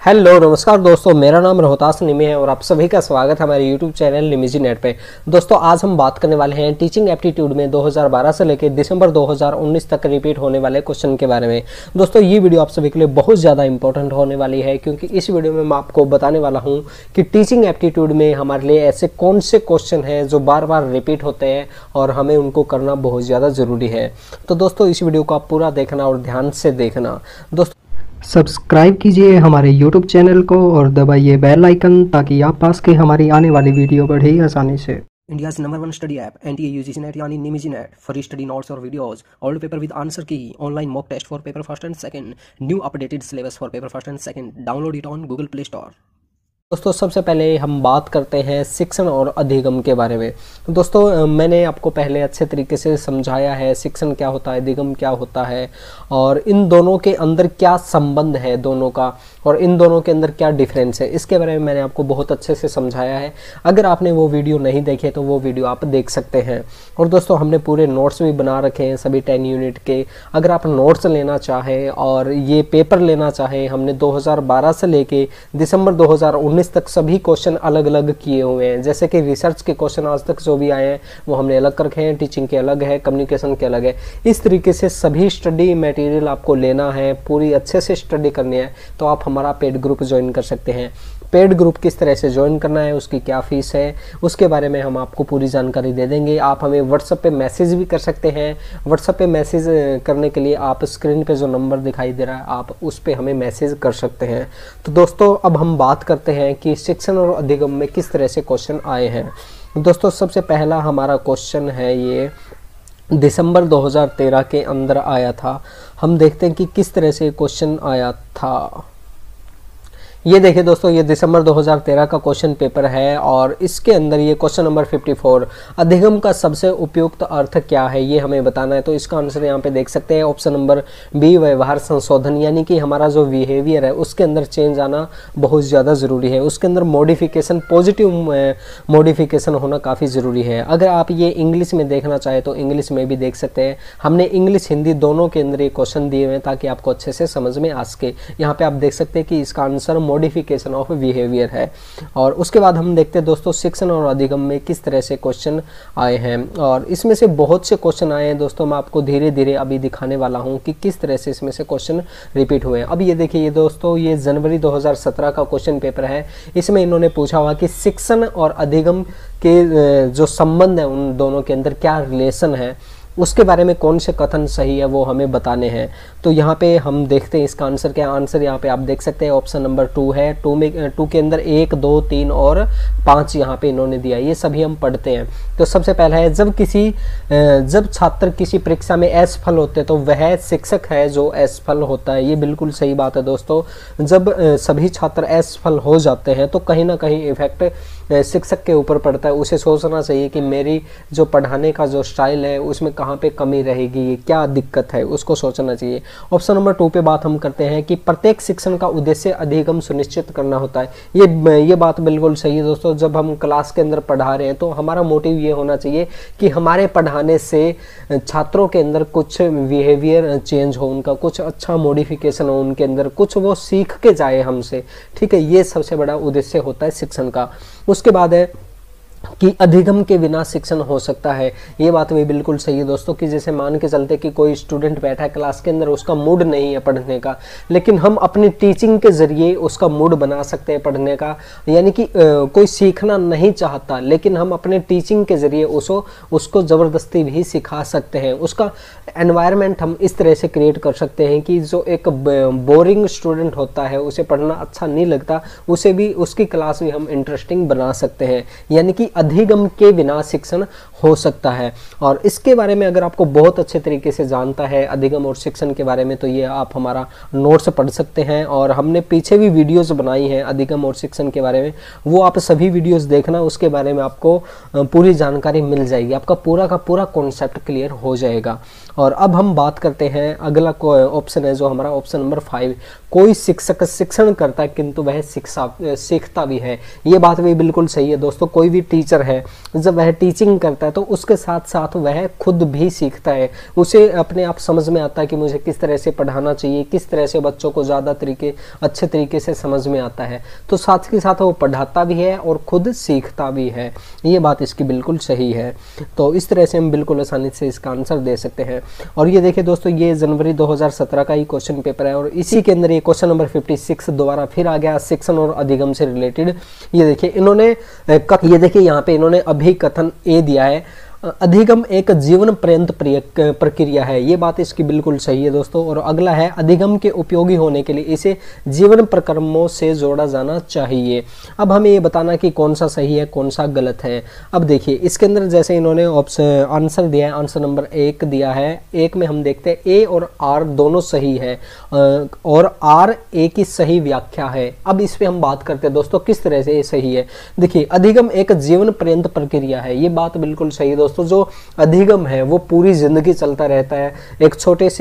Hello नमस्कार दोस्तों, मेरा नाम रोहतास निमी है और आप सभी का स्वागत है हमारे यूट्यूब चैनल निमीजी नेट पे। दोस्तों आज हम बात करने वाले हैं टीचिंग एप्टीट्यूड में 2012 से लेकर दिसंबर 2019 तक रिपीट होने वाले क्वेश्चन के बारे में। दोस्तों ये वीडियो आप सभी के लिए बहुत ज़्यादा इंपॉर्टेंट होने वाली है, क्योंकि इस वीडियो में मैं आपको बताने वाला हूँ कि टीचिंग एप्टीट्यूड में हमारे लिए ऐसे कौन से क्वेश्चन हैं जो बार बार रिपीट होते हैं और हमें उनको करना बहुत ज़्यादा ज़रूरी है। तो दोस्तों इस वीडियो को आप पूरा देखना और ध्यान से देखना। दोस्तों सब्सक्राइब कीजिए हमारे YouTube चैनल को और दबाइए बेल आइकन ताकि आप पास के हमारी आने वाली वीडियो बढ़े आसानी से। India's #1 study app NTA UGC Net यानी निमिजी नेट for study notes और videos, old paper with answer key, online mock test for paper first and second, new updated syllabus for paper first and second. Download it on Google Play Store. दोस्तों सबसे पहले हम बात करते हैं शिक्षण और अधिगम के बारे में। दोस्तों मैंने आपको पहले अच्छे तरीके से समझाया है शिक्षण क्या होता है, अधिगम क्या होता है और इन दोनों के अंदर क्या संबंध है दोनों का, और इन दोनों के अंदर क्या डिफरेंस है, इसके बारे में मैंने आपको बहुत अच्छे से समझाया है। अगर आपने वो वीडियो नहीं देखे तो वो वीडियो आप देख सकते हैं। और दोस्तों हमने पूरे नोट्स भी बना रखे हैं सभी 10 यूनिट के। अगर आप नोट्स लेना चाहें और ये पेपर लेना चाहें, हमने 2012 से लेके दिसंबर 2019 तक सभी क्वेश्चन अलग अलग किए हुए हैं। जैसे कि रिसर्च के क्वेश्चन आज तक जो भी आए हैं वो हमने अलग कर रखे हैं, टीचिंग के अलग है, कम्युनिकेशन के अलग है। इस तरीके से सभी स्टडी मटेरियल आपको लेना है, पूरी अच्छे से स्टडी करनी है तो आप हमारा पेड ग्रुप ज्वाइन कर सकते हैं। पेड ग्रुप किस तरह से ज्वाइन करना है, उसकी क्या फीस है, उसके बारे में हम आपको पूरी जानकारी दे देंगे। आप हमें व्हाट्सएप पे मैसेज भी कर सकते हैं। व्हाट्सएप पे मैसेज करने के लिए आप स्क्रीन पे जो नंबर दिखाई दे रहा है आप उस पे हमें मैसेज कर सकते हैं। तो दोस्तों अब हम बात करते हैं कि शिक्षण और अधिगम में किस तरह से क्वेश्चन आए हैं। दोस्तों सबसे पहला हमारा क्वेश्चन है ये दिसंबर 2013 के अंदर आया था। हम देखते हैं कि किस तरह से क्वेश्चन आया था। ये देखिए दोस्तों, ये दिसंबर 2013 का क्वेश्चन पेपर है और इसके अंदर ये क्वेश्चन नंबर 54, अधिगम का सबसे उपयुक्त अर्थ क्या है ये हमें बताना है। तो इसका आंसर यहाँ पे देख सकते हैं, ऑप्शन नंबर बी, व्यवहार संशोधन, यानी कि हमारा जो बिहेवियर है उसके अंदर चेंज आना बहुत ज़्यादा ज़रूरी है। उसके अंदर मॉडिफिकेशन, पॉजिटिव मॉडिफिकेशन होना काफ़ी ज़रूरी है। अगर आप ये इंग्लिश में देखना चाहें तो इंग्लिश में भी देख सकते हैं। हमने इंग्लिश हिंदी दोनों के अंदर ये क्वेश्चन दिए हुए हैं ताकि आपको अच्छे से समझ में आ सके। यहाँ पे आप देख सकते हैं कि इसका आंसर मॉडिफिकेशन ऑफ बिहेवियर है। और उसके बाद हम देखते हैं दोस्तों शिक्षण और अधिगम में किस तरह से क्वेश्चन आए हैं, और इसमें से बहुत से क्वेश्चन आए हैं दोस्तों। मैं आपको धीरे धीरे अभी दिखाने वाला हूं कि किस तरह से इसमें से क्वेश्चन रिपीट हुए हैं। अब ये देखिए ये दोस्तों, ये जनवरी 2017 का क्वेश्चन पेपर है। इसमें इन्होंने पूछा हुआ कि शिक्षण और अधिगम के जो संबंध है उन दोनों के अंदर क्या रिलेशन है, उसके बारे में कौन से कथन सही है वो हमें बताने हैं। तो यहाँ पे हम देखते हैं इसका आंसर क्या। आंसर यहाँ पे आप देख सकते हैं ऑप्शन नंबर 2 है। 2 के अंदर 1, 2, 3 और 5 यहाँ पे इन्होंने दिया। ये सभी हम पढ़ते हैं। तो सबसे पहला है, जब छात्र किसी परीक्षा में असफल होते हैं तो वह शिक्षक है जो असफल होता है। ये बिल्कुल सही बात है दोस्तों। जब सभी छात्र असफल हो जाते हैं तो कहीं ना कहीं इफेक्ट शिक्षक के ऊपर पड़ता है। उसे सोचना चाहिए कि मेरी जो पढ़ाने का जो स्टाइल है उसमें कहाँ पे कमी रहेगी, क्या दिक्कत है, उसको सोचना चाहिए। ऑप्शन नंबर 2 पे बात हम करते हैं कि प्रत्येक शिक्षण का उद्देश्य अधिगम सुनिश्चित करना होता है। ये बात बिल्कुल सही है दोस्तों। जब हम क्लास के अंदर पढ़ा रहे हैं तो हमारा मोटिव ये होना चाहिए कि हमारे पढ़ाने से छात्रों के अंदर कुछ बिहेवियर चेंज हो, उनका कुछ अच्छा मॉडिफिकेशन हो, उनके अंदर कुछ वो सीख के जाए हमसे। ठीक है, ये सबसे बड़ा उद्देश्य होता है शिक्षण का। उसके बाद है कि अधिगम के बिना शिक्षण हो सकता है। ये बात भी बिल्कुल सही है दोस्तों कि जैसे मान के चलते कि कोई स्टूडेंट बैठा है क्लास के अंदर, उसका मूड नहीं है पढ़ने का, लेकिन हम अपनी टीचिंग के जरिए उसका मूड बना सकते हैं पढ़ने का। यानी कि कोई सीखना नहीं चाहता लेकिन हम अपने टीचिंग के जरिए उसको ज़बरदस्ती भी सिखा सकते हैं। उसका एनवायरनमेंट हम इस तरह से क्रिएट कर सकते हैं कि जो एक बोरिंग स्टूडेंट होता है, उसे पढ़ना अच्छा नहीं लगता, उसे भी उसकी क्लास भी हम इंटरेस्टिंग बना सकते हैं। यानी कि अधिगम के बिना शिक्षण हो सकता है। और इसके बारे में अगर आपको बहुत अच्छे तरीके से जानता है अधिगम और शिक्षण के बारे में तो ये आप हमारा नोट्स पढ़ सकते हैं। और हमने पीछे भी वीडियोस बनाई हैं अधिगम और शिक्षण के बारे में, वो आप सभी वीडियोस देखना, उसके बारे में आपको पूरी जानकारी मिल जाएगी, आपका पूरा का पूरा कॉन्सेप्ट क्लियर हो जाएगा। और अब हम बात करते हैं, अगला ऑप्शन है जो हमारा ऑप्शन नंबर 5, कोई शिक्षक शिक्षण करता है किंतु वह सीखता भी है। ये बात भी बिल्कुल सही है दोस्तों। कोई भी टीचर है जब वह टीचिंग करता है तो उसके साथ साथ वह खुद भी सीखता है, उसे अपने आप समझ में आता है कि मुझे किस तरह से पढ़ाना चाहिए, किस तरह से बच्चों को ज़्यादा अच्छे तरीके से समझ में आता है। तो साथ के साथ वो पढ़ाता भी है और खुद सीखता भी है, ये बात इसकी बिल्कुल सही है। तो इस तरह से हम बिल्कुल आसानी से इसका आंसर दे सकते हैं। और ये देखिए दोस्तों, ये जनवरी 2017 का ही क्वेश्चन पेपर है और इसी के अंदर ये क्वेश्चन नंबर 56 दोबारा फिर आ गया शिक्षण और अधिगम से रिलेटेड। ये देखिए इन्होंने ये देखिए यहाँ पे इन्होंने अभिकथन ए दिया है, अधिगम एक जीवन पर्यंत प्रक्रिया है, ये बात इसकी बिल्कुल सही है दोस्तों। और अगला है अधिगम के उपयोगी होने के लिए इसे जीवन प्रक्रमों से जोड़ा जाना चाहिए। अब हमें ये बताना कि कौन सा सही है कौन सा गलत है। अब देखिए इसके अंदर जैसे इन्होंने ऑप्शन आंसर दिया है, आंसर नंबर 1 दिया है, 1 में हम देखते हैं ए और आर दोनों सही है और आर ए की सही व्याख्या है। अब इस पे हम बात करते हैं दोस्तों किस तरह से ये सही है। देखिए अधिगम एक जीवन पर्यंत प्रक्रिया है, ये बात बिल्कुल सही है दोस्तों। जो अधिगम है वो पूरी जिंदगी चलता रहता है, एक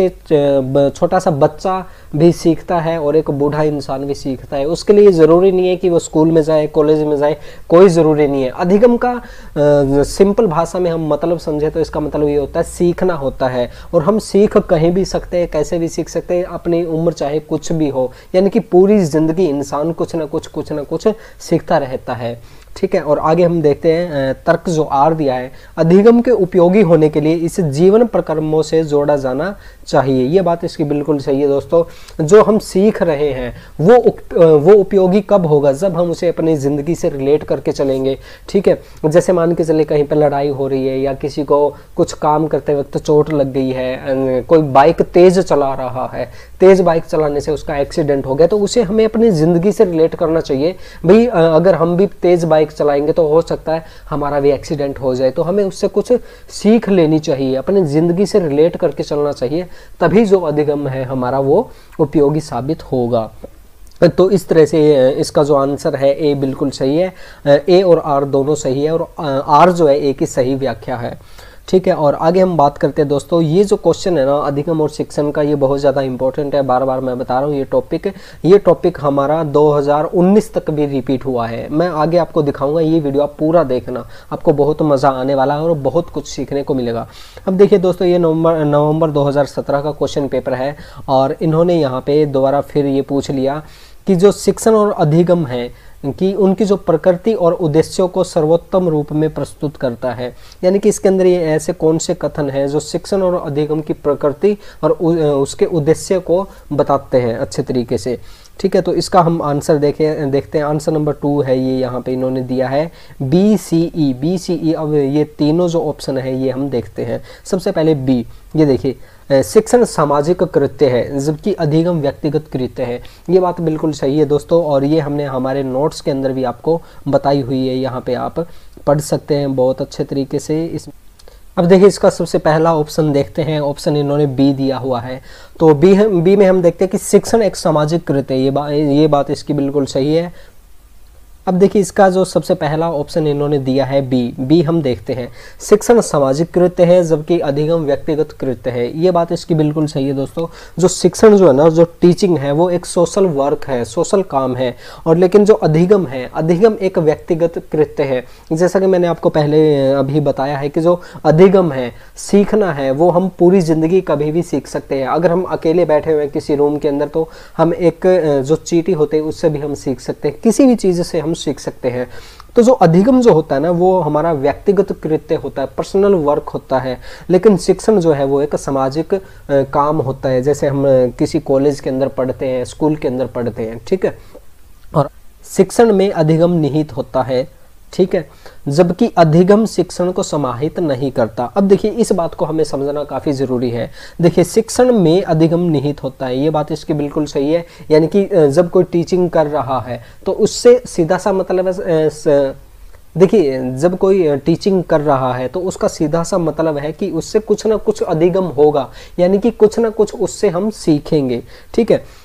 छोटा सा बच्चा भी सीखता है और एक बूढ़ा इंसान भी सीखता है। उसके लिए जरूरी नहीं है कि वो स्कूल में जाए कॉलेज में जाए, कोई जरूरी नहीं है। अधिगम का सिंपल भाषा में हम मतलब समझे तो इसका मतलब ये होता है सीखना होता है, और हम सीख कहीं भी सकते हैं, कैसे भी सीख सकते हैं, अपनी उम्र चाहे कुछ भी हो, यानी कि पूरी जिंदगी इंसान कुछ ना कुछ सीखता रहता है। ठीक है, और आगे हम देखते हैं तर्क जो आर दिया है, अधिगम के उपयोगी होने के लिए इसे जीवन प्रक्रमों से जोड़ा जाना चाहिए, ये बात इसकी बिल्कुल सही है दोस्तों। जो हम सीख रहे हैं वो उपयोगी कब होगा, जब हम उसे अपनी ज़िंदगी से रिलेट करके चलेंगे। ठीक है, जैसे मान के चले कहीं पर लड़ाई हो रही है या किसी को कुछ काम करते वक्त चोट लग गई है, कोई बाइक तेज चला रहा है, तेज बाइक चलाने से उसका एक्सीडेंट हो गया, तो उसे हमें अपनी ज़िंदगी से रिलेट करना चाहिए। भाई अगर हम भी तेज बाइक चलाएंगे तो हो सकता है हमारा भी एक्सीडेंट हो जाए, तो हमें उससे कुछ सीख लेनी चाहिए, अपनी जिंदगी से रिलेट करके चलना चाहिए, तभी जो अधिगम है हमारा वो उपयोगी साबित होगा। तो इस तरह से इसका जो आंसर है ए बिल्कुल सही है, ए और आर दोनों सही है और आर जो है ए की सही व्याख्या है। ठीक है, और आगे हम बात करते हैं दोस्तों, ये जो क्वेश्चन है ना अधिगम और शिक्षण का, ये बहुत ज़्यादा इंपॉर्टेंट है, बार बार मैं बता रहा हूँ। ये टॉपिक हमारा 2019 तक भी रिपीट हुआ है। मैं आगे आपको दिखाऊंगा, ये वीडियो आप पूरा देखना, आपको बहुत मज़ा आने वाला है और बहुत कुछ सीखने को मिलेगा। अब देखिए दोस्तों, ये नवंबर 2017 का क्वेश्चन पेपर है और इन्होंने यहाँ पे दोबारा फिर ये पूछ लिया कि जो शिक्षण और अधिगम है कि उनकी जो प्रकृति और उद्देश्यों को सर्वोत्तम रूप में प्रस्तुत करता है, यानी कि इसके अंदर ये ऐसे कौन से कथन हैं जो शिक्षण और अधिगम की प्रकृति और उसके उद्देश्य को बताते हैं अच्छे तरीके से। ठीक है, तो इसका हम आंसर देखते हैं। आंसर नंबर 2 है, ये यहाँ पे इन्होंने दिया है BCE। अब ये तीनों जो ऑप्शन है ये हम देखते हैं। सबसे पहले बी, ये देखिए शिक्षण सामाजिक कृत्य है जबकि अधिगम व्यक्तिगत कृत्य है, ये बात बिल्कुल सही है दोस्तों, और ये हमने हमारे नोट्स के अंदर भी आपको बताई हुई है, यहाँ पे आप पढ़ सकते हैं बहुत अच्छे तरीके से। अब देखिए इसका सबसे पहला ऑप्शन देखते हैं, ऑप्शन इन्होंने बी दिया हुआ है। तो बी में हम देखते हैं कि शिक्षण एक सामाजिक कृत्य है, ये बात इसकी बिल्कुल सही है। अब देखिए इसका जो सबसे पहला ऑप्शन इन्होंने दिया है बी हम देखते हैं, शिक्षण सामाजिक कृत्य है जबकि अधिगम व्यक्तिगत कृत्य है, ये बात इसकी बिल्कुल सही है दोस्तों। जो शिक्षण जो है ना, जो टीचिंग है वो एक सोशल वर्क है, सोशल काम है, और लेकिन जो अधिगम है, अधिगम एक व्यक्तिगत कृत्य है। जैसा कि मैंने आपको पहले अभी बताया है कि जो अधिगम है, सीखना है, वो हम पूरी जिंदगी कभी भी सीख सकते हैं। अगर हम अकेले बैठे हुए हैं किसी रूम के अंदर तो हम एक जो चींटी होते हैं उससे भी हम सीख सकते हैं, किसी भी चीज़ से हम सीख सकते हैं। तो जो अधिगम जो होता है ना वो हमारा व्यक्तिगत कृत्य होता है, पर्सनल वर्क होता है, लेकिन शिक्षण जो है वो एक सामाजिक काम होता है, जैसे हम किसी कॉलेज के अंदर पढ़ते हैं, स्कूल के अंदर पढ़ते हैं। ठीक है, और शिक्षण में अधिगम निहित होता है, ठीक है, जबकि अधिगम शिक्षण को समाहित नहीं करता। अब देखिए इस बात को हमें समझना काफ़ी ज़रूरी है। देखिए शिक्षण में अधिगम निहित होता है, ये बात इसकी बिल्कुल सही है, यानी कि जब कोई टीचिंग कर रहा है तो उससे सीधा सा मतलब है, देखिए जब कोई टीचिंग कर रहा है तो उसका सीधा सा मतलब है कि उससे कुछ ना कुछ अधिगम होगा, यानी कि कुछ ना कुछ उससे हम सीखेंगे। ठीक है,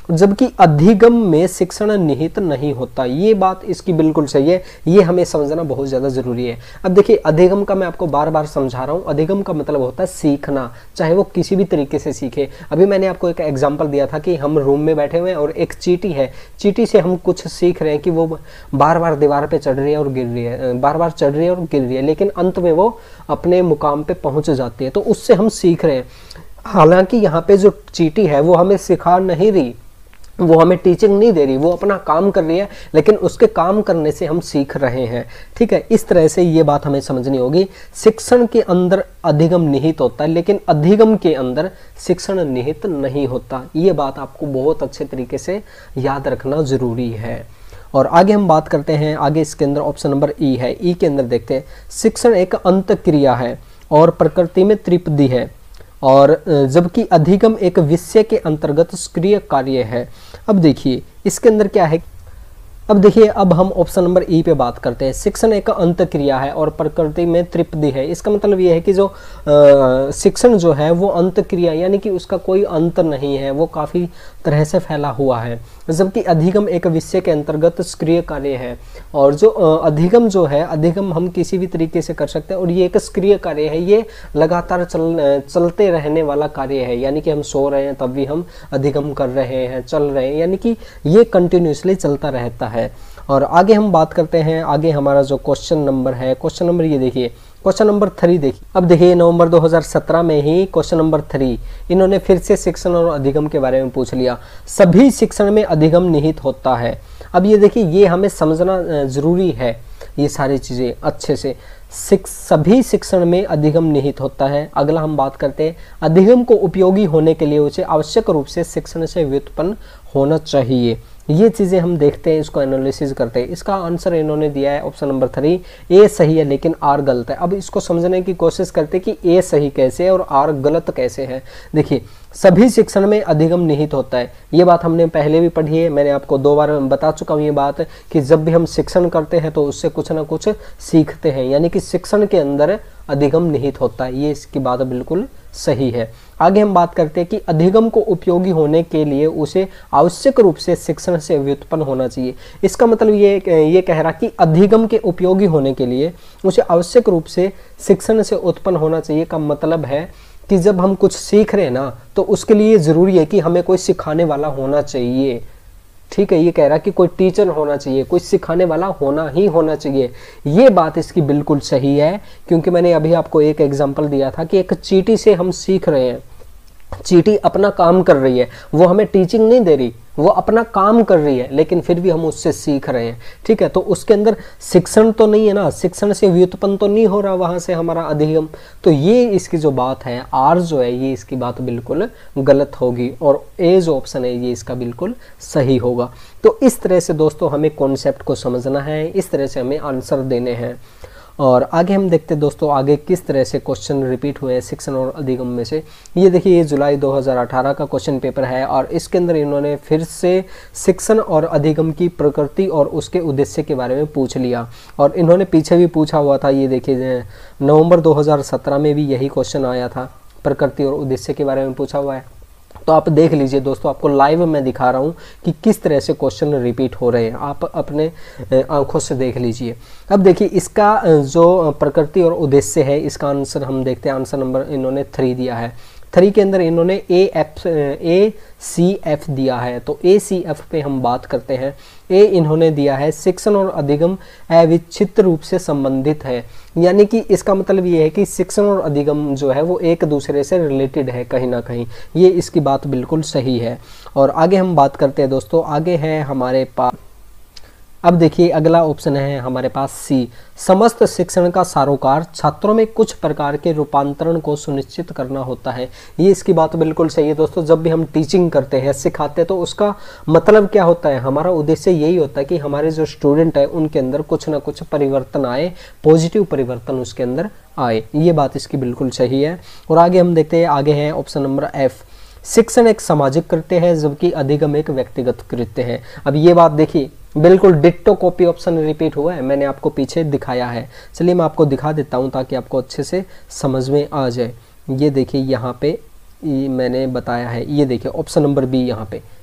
जबकि अधिगम में शिक्षण निहित नहीं होता। ये बात इसकी बिल्कुल सही है, ये हमें समझना बहुत ज़्यादा जरूरी है। अब देखिए अधिगम का मैं आपको बार बार समझा रहा हूँ, अधिगम का मतलब होता है सीखना, चाहे वो किसी भी तरीके से सीखे। अभी मैंने आपको एक एग्जाम्पल दिया था कि हम रूम में बैठे हुए हैं और एक चींटी है, चींटी से हम कुछ सीख रहे हैं कि वो बार बार दीवार पे चढ़ रही है और गिर रही है, बार बार चढ़ रही है और गिर रही है, लेकिन अंत में वो अपने मुकाम पे पहुंच जाती है, तो उससे हम सीख रहे हैं। हालांकि यहाँ पे जो चींटी है वो हमें सिखा नहीं रही, वो हमें टीचिंग नहीं दे रही, वो अपना काम कर रही है, लेकिन उसके काम करने से हम सीख रहे हैं। ठीक है, इस तरह से ये बात हमें समझनी होगी। शिक्षण के अंदर अधिगम निहित होता है, लेकिन अधिगम के अंदर शिक्षण निहित नहीं होता। ये बात आपको बहुत अच्छे तरीके से याद रखना जरूरी है। और आगे हम बात करते हैं, आगे इसके अंदर ऑप्शन नंबर ई है। ई के अंदर देखते हैं, शिक्षण एक अंत क्रिया है और प्रकृति में त्रिपदी है, और जबकि अधिगम एक विषय के अंतर्गत सक्रिय कार्य है। अब देखिए इसके अंदर क्या है, अब देखिए अब हम ऑप्शन नंबर ई पे बात करते हैं। शिक्षण एक अंत क्रिया है और प्रकृति में त्रिपदी है। इसका मतलब ये है कि जो शिक्षण जो है वो अंत क्रिया, यानी कि उसका कोई अंत नहीं है, वो काफ़ी तरह से फैला हुआ है, जबकि अधिगम एक विषय के अंतर्गत सक्रिय कार्य है। और जो अधिगम जो है, अधिगम हम किसी भी तरीके से कर सकते हैं, और ये एक सक्रिय कार्य है, ये लगातार चलते रहने वाला कार्य है, यानी कि हम सो रहे हैं तब भी हम अधिगम कर रहे हैं, चल रहे हैं, यानी कि ये कंटिन्यूसली चलता रहता है। और आगे हम बात करते हैं, आगे हमारा जो क्वेश्चन नंबर है, क्वेश्चन नंबर ये देखिए, क्वेश्चन नंबर 3 देखिए। अब देखिए नवंबर 2017 में ही क्वेश्चन नंबर 3 इन्होंने फिर से शिक्षण और अधिगम के बारे में पूछ लिया। सभी शिक्षण में अधिगम निहित होता है। अब ये देखिए, ये हमें समझना जरूरी है, ये सारी चीजें अच्छे से। सभी शिक्षण में अधिगम निहित होता है। अगला हम बात करते हैं, अधिगम को उपयोगी होने के लिए उसे आवश्यक रूप से शिक्षण से व्युत्पन्न होना चाहिए। ये चीजें हम देखते हैं, इसको एनालिसिस करते हैं। इसका आंसर इन्होंने दिया है ऑप्शन नंबर 3, ए सही है लेकिन आर गलत है। अब इसको समझने की कोशिश करते हैं कि ए सही कैसे है और आर गलत कैसे है। देखिए सभी शिक्षण में अधिगम निहित होता है, ये बात हमने पहले भी पढ़ी है, मैंने आपको 2 बार बता चुका हूँ ये बात कि जब भी हम शिक्षण करते हैं तो उससे कुछ ना कुछ सीखते हैं, यानी कि शिक्षण के अंदर अधिगम निहित होता है। ये इसकी बात बिल्कुल सही है। आगे हम बात करते हैं कि अधिगम को उपयोगी होने के लिए उसे आवश्यक रूप से शिक्षण से व्युत्पन्न होना चाहिए। इसका मतलब ये कह रहा कि अधिगम के उपयोगी होने के लिए उसे आवश्यक रूप से शिक्षण से उत्पन्न होना चाहिए का मतलब है कि जब हम कुछ सीख रहे हैं ना, तो उसके लिए जरूरी है कि हमें कोई सिखाने वाला होना चाहिए। ठीक है, ये कह रहा कि कोई टीचर होना चाहिए, कोई सिखाने वाला होना चाहिए। ये बात इसकी बिल्कुल सही है, क्योंकि मैंने अभी आपको एक एग्जांपल दिया था कि एक चींटी से हम सीख रहे हैं। चींटी अपना काम कर रही है, वो हमें टीचिंग नहीं दे रही, वो अपना काम कर रही है, लेकिन फिर भी हम उससे सीख रहे हैं। ठीक है, तो उसके अंदर शिक्षण तो नहीं है ना, शिक्षण से व्युत्पन्न तो नहीं हो रहा वहां से हमारा अधिगम। तो ये इसकी जो बात है, आर जो है, ये इसकी बात बिल्कुल गलत होगी, और ए जो ऑप्शन है ये इसका बिल्कुल सही होगा। तो इस तरह से दोस्तों हमें कॉन्सेप्ट को समझना है, इस तरह से हमें आंसर देने हैं। और आगे हम देखते हैं दोस्तों आगे किस तरह से क्वेश्चन रिपीट हुए हैं शिक्षण और अधिगम में से। ये देखिए, ये जुलाई 2018 का क्वेश्चन पेपर है, और इसके अंदर इन्होंने फिर से शिक्षण और अधिगम की प्रकृति और उसके उद्देश्य के बारे में पूछ लिया। और इन्होंने पीछे भी पूछा हुआ था, ये देखिए नवंबर 2017 में भी यही क्वेश्चन आया था, प्रकृति और उद्देश्य के बारे में पूछा हुआ है। तो आप देख लीजिए दोस्तों, आपको लाइव मैं दिखा रहा हूँ कि किस तरह से क्वेश्चन रिपीट हो रहे हैं, आप अपने आंखों से देख लीजिए। अब देखिए इसका जो प्रकृति और उद्देश्य है, इसका आंसर हम देखते हैं। आंसर नंबर इन्होंने 3 दिया है। 3 के अंदर इन्होंने ACF दिया है, तो ACF पे हम बात करते हैं। ए इन्होंने दिया है शिक्षण और अधिगम अविच्छिन्न रूप से संबंधित है, यानी कि इसका मतलब ये है कि शिक्षण और अधिगम जो है वो एक दूसरे से रिलेटेड है कहीं ना कहीं। ये इसकी बात बिल्कुल सही है। और आगे हम बात करते हैं दोस्तों, आगे है हमारे पास, अब देखिए अगला ऑप्शन है हमारे पास सी, समस्त शिक्षण का सारोकार छात्रों में कुछ प्रकार के रूपांतरण को सुनिश्चित करना होता है। ये इसकी बात बिल्कुल सही है दोस्तों। जब भी हम टीचिंग करते हैं, सिखाते हैं, तो उसका मतलब क्या होता है, हमारा उद्देश्य यही होता है कि हमारे जो स्टूडेंट है उनके अंदर कुछ ना कुछ परिवर्तन आए, पॉजिटिव परिवर्तन उसके अंदर आए। ये बात इसकी बिल्कुल सही है। और आगे हम देखते हैं, आगे है ऑप्शन नंबर एफ, शिक्षण एक सामाजिक कृत्य है जबकि अधिगम एक व्यक्तिगत कृत्य है। अब ये बात देखिए बिल्कुल डिट्टो कॉपी ऑप्शन रिपीट हुआ है, मैंने आपको पीछे दिखाया है। चलिए मैं आपको दिखा देता हूं ताकि आपको अच्छे से समझ में आ जाए। ये देखिए यहाँ पे मैंने बताया है, ये देखिए ऑप्शन नंबर बी, यहाँ पे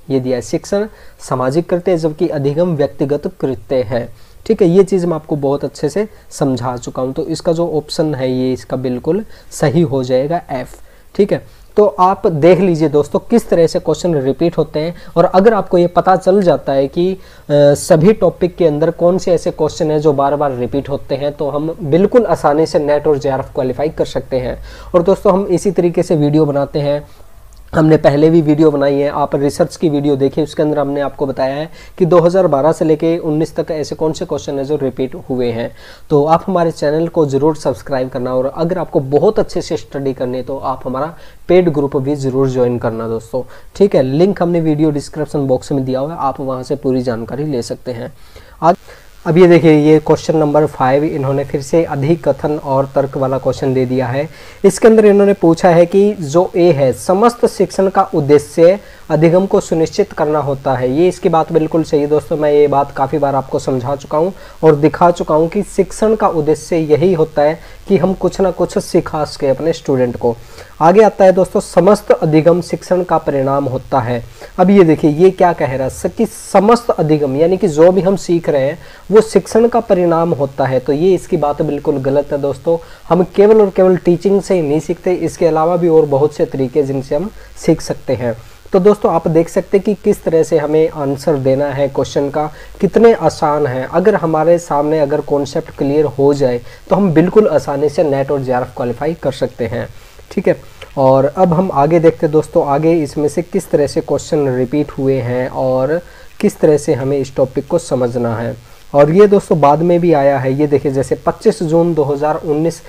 ये दिया है शिक्षण सामाजिक कृत्य जबकि अधिगम व्यक्तिगत कृत्य है। ठीक है, ये चीज़ मैं आपको बहुत अच्छे से समझा चुका हूँ। तो इसका जो ऑप्शन है ये इसका बिल्कुल सही हो जाएगा F। ठीक है, तो आप देख लीजिए दोस्तों किस तरह से क्वेश्चन रिपीट होते हैं। और अगर आपको ये पता चल जाता है कि सभी टॉपिक के अंदर कौन से ऐसे क्वेश्चन हैं जो बार बार रिपीट होते हैं, तो हम बिल्कुल आसानी से नेट और JRF क्वालिफाई कर सकते हैं। और दोस्तों हम इसी तरीके से वीडियो बनाते हैं, हमने पहले भी वीडियो बनाई है, आप रिसर्च की वीडियो देखिए, उसके अंदर हमने आपको बताया है कि 2012 से लेके 19 तक ऐसे कौन से क्वेश्चन हैं जो रिपीट हुए हैं। तो आप हमारे चैनल को ज़रूर सब्सक्राइब करना, और अगर आपको बहुत अच्छे से स्टडी करनी है तो आप हमारा पेड ग्रुप भी ज़रूर ज्वाइन करना दोस्तों। ठीक है, लिंक हमने वीडियो डिस्क्रिप्शन बॉक्स में दिया हुआ है, आप वहाँ से पूरी जानकारी ले सकते हैं। आज अब ये देखिए, ये क्वेश्चन नंबर 5 इन्होंने फिर से अधिकथन और तर्क वाला क्वेश्चन दे दिया है। इसके अंदर इन्होंने पूछा है कि जो ए है, समस्त शिक्षण का उद्देश्य अधिगम को सुनिश्चित करना होता है। ये इसकी बात बिल्कुल सही है दोस्तों, मैं ये बात काफ़ी बार आपको समझा चुका हूँ और दिखा चुका हूँ कि शिक्षण का उद्देश्य यही होता है कि हम कुछ ना कुछ सिखा सके अपने स्टूडेंट को। आगे आता है दोस्तों, समस्त अधिगम शिक्षण का परिणाम होता है। अब ये देखिए, ये क्या कह रहा है कि समस्त अधिगम यानी कि जो भी हम सीख रहे हैं वो शिक्षण का परिणाम होता है। तो ये इसकी बात बिल्कुल गलत है दोस्तों। हम केवल और केवल टीचिंग से ही नहीं सीखते, इसके अलावा भी और बहुत से तरीके जिनसे हम सीख सकते हैं। तो दोस्तों आप देख सकते हैं कि किस तरह से हमें आंसर देना है क्वेश्चन का, कितने आसान है। अगर हमारे सामने अगर कॉन्सेप्ट क्लियर हो जाए तो हम बिल्कुल आसानी से नेट और JRF क्वालिफाई कर सकते हैं। ठीक है, और अब हम आगे देखते हैं दोस्तों, आगे इसमें से किस तरह से क्वेश्चन रिपीट हुए हैं और किस तरह से हमें इस टॉपिक को समझना है। और ये दोस्तों बाद में भी आया है, ये देखिए जैसे 25 जून 2019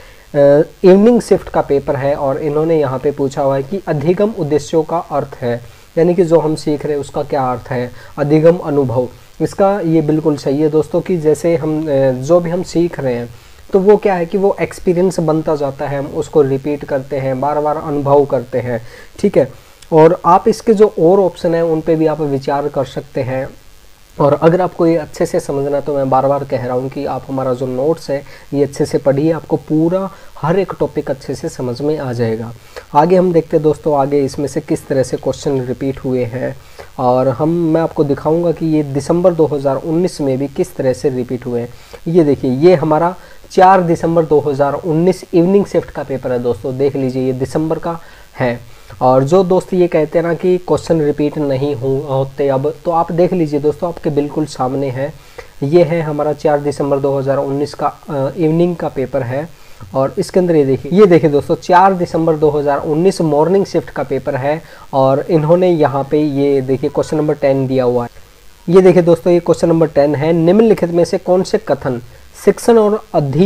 इवनिंग शिफ्ट का पेपर है और इन्होंने यहाँ पे पूछा हुआ है कि अधिगम उद्देश्यों का अर्थ है, यानी कि जो हम सीख रहे हैं उसका क्या अर्थ है। अधिगम अनुभव, इसका ये बिल्कुल सही है दोस्तों कि जैसे हम जो भी हम सीख रहे हैं तो वो क्या है कि वो एक्सपीरियंस बनता जाता है, हम उसको रिपीट करते हैं, बार बार अनुभव करते हैं। ठीक है, और आप इसके जो और ऑप्शन हैं उन पे भी आप विचार कर सकते हैं। और अगर आपको ये अच्छे से समझना तो मैं बार बार कह रहा हूँ कि आप हमारा जो नोट्स है ये अच्छे से पढ़िए, आपको पूरा हर एक टॉपिक अच्छे से समझ में आ जाएगा। आगे हम देखते हैं दोस्तों, आगे इसमें से किस तरह से क्वेश्चन रिपीट हुए हैं और मैं आपको दिखाऊंगा कि ये दिसंबर 2019 में भी किस तरह से रिपीट हुए हैं। ये देखिए, ये हमारा 4 दिसंबर 2019 इवनिंग शिफ्ट का पेपर है दोस्तों, देख लीजिए ये दिसंबर का है। और जो दोस्त ये कहते हैं ना कि क्वेश्चन रिपीट नहीं होते अब, तो आप देख लीजिए दोस्तों, आपके बिल्कुल सामने है, ये है हमारा 4 दिसंबर 2019 का इवनिंग का पेपर है। और इसके अंदर ये देखिए दोस्तों, 4 दिसंबर 2019 मॉर्निंग शिफ्ट का पेपर है और इन्होंने यहाँ पे ये देखिए क्वेश्चन नंबर 10 दिया हुआ है। ये देखिए दोस्तों, ये क्वेश्चन नंबर 10 है, निम्नलिखित में से कौन से कथन शिक्षण और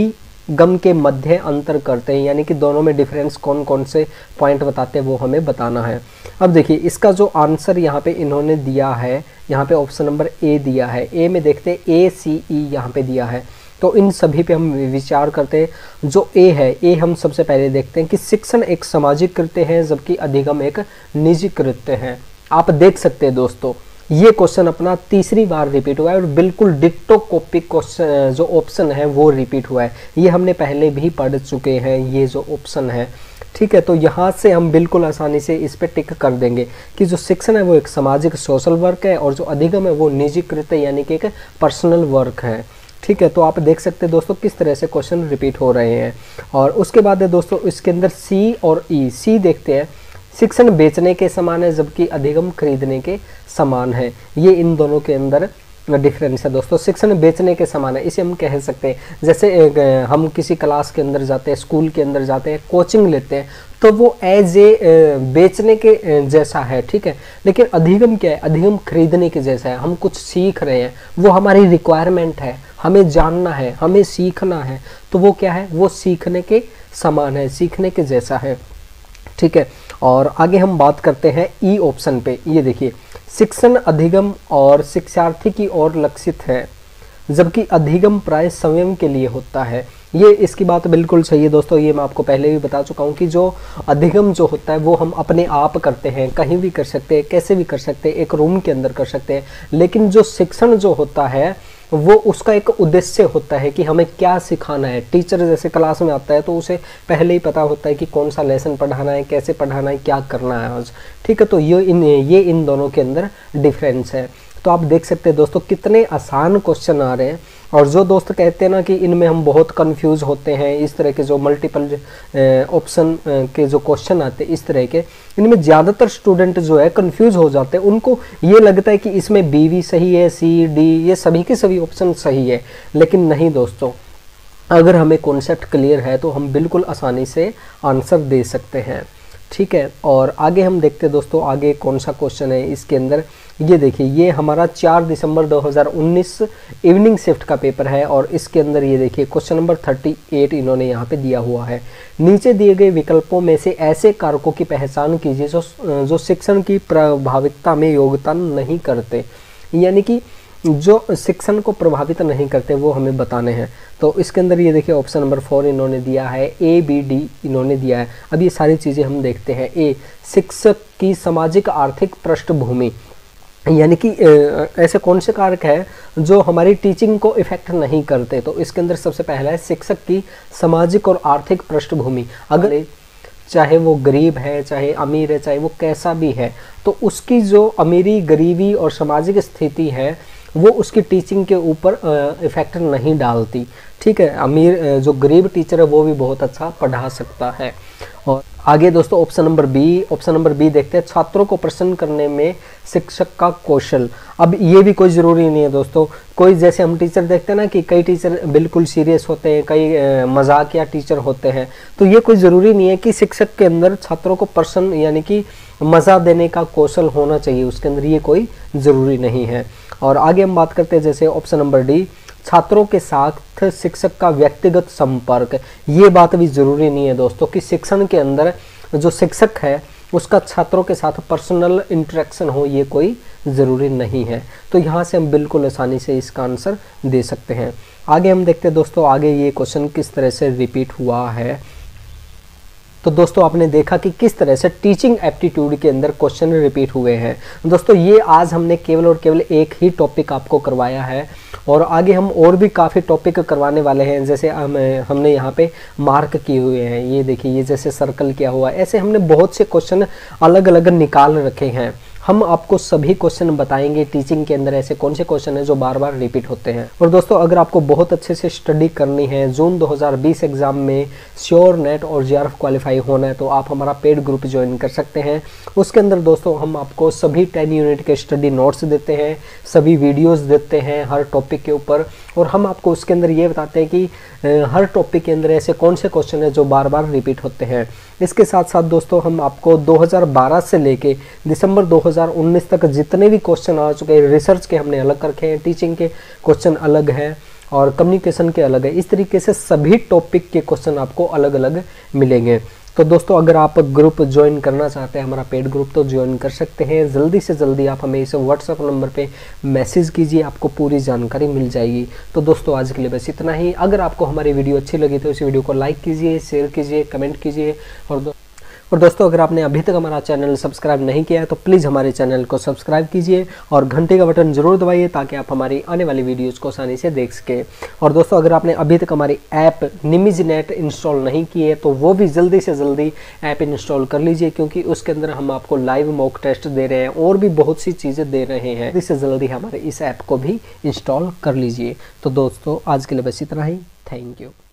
अधिगम के मध्य अंतर करते हैं, यानी कि दोनों में डिफरेंस कौन कौन से पॉइंट बताते हैं वो हमें बताना है। अब देखिए इसका जो आंसर यहाँ पे इन्होंने दिया है, यहाँ पे ऑप्शन नंबर ए दिया है। ए में देखते हैं ACE यहाँ पे दिया है, तो इन सभी पे हम विचार करते हैं। जो ए है, ए हम सबसे पहले देखते हैं कि शिक्षण एक सामाजिक कृत्य है जबकि अधिगम एक निजी कृत्य है। आप देख सकते हैं दोस्तों, ये क्वेश्चन अपना तीसरी बार रिपीट हुआ है और बिल्कुल डिट्टो कॉपी क्वेश्चन जो ऑप्शन है वो रिपीट हुआ है। ये हमने पहले भी पढ़ चुके हैं ये जो ऑप्शन है। ठीक है, तो यहाँ से हम बिल्कुल आसानी से इस पे टिक कर देंगे कि जो शिक्षण है वो एक सामाजिक सोशल वर्क है और जो अधिगम है वो निजी कृत्य यानी कि एक पर्सनल वर्क है। ठीक है, तो आप देख सकते हैं दोस्तों किस तरह से क्वेश्चन रिपीट हो रहे हैं। और उसके बाद है दोस्तों इसके अंदर C और E। C देखते हैं, शिक्षण बेचने के समान है जबकि अधिगम खरीदने के समान है। ये इन दोनों के अंदर डिफरेंस है दोस्तों। शिक्षण बेचने के समान है, इसे हम कह सकते हैं जैसे हम किसी क्लास के अंदर जाते हैं, स्कूल के अंदर जाते हैं, कोचिंग लेते हैं, तो वो एज ए बेचने के जैसा है। ठीक है, लेकिन अधिगम क्या है, अधिगम खरीदने के जैसा है। हम कुछ सीख रहे हैं, वो हमारी रिक्वायरमेंट है, हमें जानना है, हमें सीखना है, तो वो क्या है, वो सीखने के समान है, सीखने के जैसा है। ठीक है, और आगे हम बात करते हैं ई ऑप्शन पे। ये देखिए, शिक्षण अधिगम और शिक्षार्थी की ओर लक्षित है जबकि अधिगम प्राय स्वयं के लिए होता है। ये इसकी बात बिल्कुल सही है दोस्तों, ये मैं आपको पहले भी बता चुका हूँ कि जो अधिगम जो होता है वो हम अपने आप करते हैं, कहीं भी कर सकते हैं, कैसे भी कर सकते हैं, एक रूम के अंदर कर सकते हैं। लेकिन जो शिक्षण जो होता है वो उसका एक उद्देश्य होता है कि हमें क्या सिखाना है। टीचर जैसे क्लास में आता है तो उसे पहले ही पता होता है कि कौन सा लेसन पढ़ाना है, कैसे पढ़ाना है, क्या करना है आज, ठीक है। तो ये इन दोनों के अंदर डिफरेंस है। तो आप देख सकते हैं दोस्तों कितने आसान क्वेश्चन आ रहे हैं। और जो दोस्त कहते हैं ना कि इनमें हम बहुत कंफ्यूज होते हैं, इस तरह के जो मल्टीपल ऑप्शन के जो क्वेश्चन आते हैं इस तरह के, इनमें ज़्यादातर स्टूडेंट जो है कंफ्यूज हो जाते हैं। उनको ये लगता है कि इसमें बी भी सही है, सी डी ये सभी के सभी ऑप्शन सही है, लेकिन नहीं दोस्तों। अगर हमें कॉन्सेप्ट क्लियर है तो हम बिल्कुल आसानी से आंसर दे सकते हैं, ठीक है। और आगे हम देखते हैं दोस्तों आगे कौन सा क्वेश्चन है इसके अंदर। ये देखिए, ये हमारा 4 दिसंबर 2019 इवनिंग शिफ्ट का पेपर है और इसके अंदर ये देखिए क्वेश्चन नंबर 38 इन्होंने यहाँ पे दिया हुआ है। नीचे दिए गए विकल्पों में से ऐसे कारकों की पहचान कीजिए जो शिक्षण की प्रभाविता में योगदान नहीं करते, यानी कि जो शिक्षण को प्रभावित नहीं करते वो हमें बताने हैं। तो इसके अंदर ये देखिए ऑप्शन नंबर 4 इन्होंने दिया है, ए बी डी इन्होंने दिया है। अब ये सारी चीज़ें हम देखते हैं। ए, शिक्षक की सामाजिक आर्थिक पृष्ठभूमि, यानी कि ऐसे कौन से कारक है जो हमारी टीचिंग को इफेक्ट नहीं करते। तो इसके अंदर सबसे पहला है शिक्षक की सामाजिक और आर्थिक पृष्ठभूमि। अगर चाहे वो गरीब है, चाहे अमीर है, चाहे वो कैसा भी है, तो उसकी जो अमीरी, गरीबी और सामाजिक स्थिति है वो उसकी टीचिंग के ऊपर इफेक्ट नहीं डालती, ठीक है। अमीर जो गरीब टीचर है वो भी बहुत अच्छा पढ़ा सकता है। और आगे दोस्तों ऑप्शन नंबर बी देखते हैं, छात्रों को प्रसन्न करने में शिक्षक का कौशल। अब ये भी कोई ज़रूरी नहीं है दोस्तों। कोई जैसे हम टीचर देखते हैं ना कि कई टीचर बिल्कुल सीरियस होते हैं, कई मजाकिया टीचर होते हैं, तो ये कोई ज़रूरी नहीं है कि शिक्षक के अंदर छात्रों को प्रसन्न यानी कि मज़ा देने का कौशल होना चाहिए उसके अंदर, ये कोई ज़रूरी नहीं है। और आगे हम बात करते हैं जैसे ऑप्शन नंबर डी, छात्रों के साथ शिक्षक का व्यक्तिगत संपर्क। ये बात भी ज़रूरी नहीं है दोस्तों कि शिक्षण के अंदर जो शिक्षक है उसका छात्रों के साथ पर्सनल इंटरेक्शन हो, ये कोई ज़रूरी नहीं है। तो यहाँ से हम बिल्कुल आसानी से इसका आंसर दे सकते हैं। आगे हम देखते हैं दोस्तों आगे ये क्वेश्चन किस तरह से रिपीट हुआ है। तो दोस्तों आपने देखा कि किस तरह से टीचिंग एप्टीट्यूड के अंदर क्वेश्चन रिपीट हुए हैं। दोस्तों ये आज हमने केवल और केवल एक ही टॉपिक आपको करवाया है और आगे हम और भी काफ़ी टॉपिक करवाने वाले हैं। जैसे हमने यहाँ पे मार्क किए हुए हैं, ये देखिए, ये जैसे सर्कल किया हुआ है, ऐसे हमने बहुत से क्वेश्चन अलग अलग निकाल रखे हैं। हम आपको सभी क्वेश्चन बताएंगे टीचिंग के अंदर ऐसे कौन से क्वेश्चन हैं जो बार बार रिपीट होते हैं। और दोस्तों अगर आपको बहुत अच्छे से स्टडी करनी है, जून 2020 एग्जाम में श्योर नेट और जेआरएफ क्वालिफाई होना है, तो आप हमारा पेड ग्रुप ज्वाइन कर सकते हैं। उसके अंदर दोस्तों हम आपको सभी 10 यूनिट के स्टडी नोट्स देते हैं, सभी वीडियोस देते हैं हर टॉपिक के ऊपर, और हम आपको उसके अंदर ये बताते हैं कि हर टॉपिक के अंदर ऐसे कौन से क्वेश्चन हैं जो बार बार रिपीट होते हैं। इसके साथ साथ दोस्तों हम आपको 2012 से लेके दिसंबर 2019 तक जितने भी क्वेश्चन आ चुके हैं, रिसर्च के हमने अलग रखे हैं, टीचिंग के क्वेश्चन अलग हैं और कम्युनिकेशन के अलग है। इस तरीके से सभी टॉपिक के क्वेश्चन आपको अलग अलग मिलेंगे। तो दोस्तों अगर आप ग्रुप ज्वाइन करना चाहते हैं, हमारा पेड ग्रुप, तो ज्वाइन कर सकते हैं। जल्दी से जल्दी आप हमें इस व्हाट्सएप नंबर पे मैसेज कीजिए, आपको पूरी जानकारी मिल जाएगी। तो दोस्तों आज के लिए बस इतना ही। अगर आपको हमारी वीडियो अच्छी लगी तो इस वीडियो को लाइक कीजिए, शेयर कीजिए, कमेंट कीजिए। और दोस्तों अगर आपने अभी तक हमारा चैनल सब्सक्राइब नहीं किया है तो प्लीज़ हमारे चैनल को सब्सक्राइब कीजिए और घंटे का बटन जरूर दबाइए ताकि आप हमारी आने वाली वीडियोज़ को आसानी से देख सकें। और दोस्तों अगर आपने अभी तक हमारी ऐप निमिज़नेट इंस्टॉल नहीं की है तो वो भी जल्दी से जल्दी ऐप इंस्टॉल कर लीजिए, क्योंकि उसके अंदर हम आपको लाइव मॉक टेस्ट दे रहे हैं और भी बहुत सी चीज़ें दे रहे हैं। जल्दी से जल्दी हमारे इस ऐप को भी इंस्टॉल कर लीजिए। तो दोस्तों आज के लिए बस इतना ही। Thank you.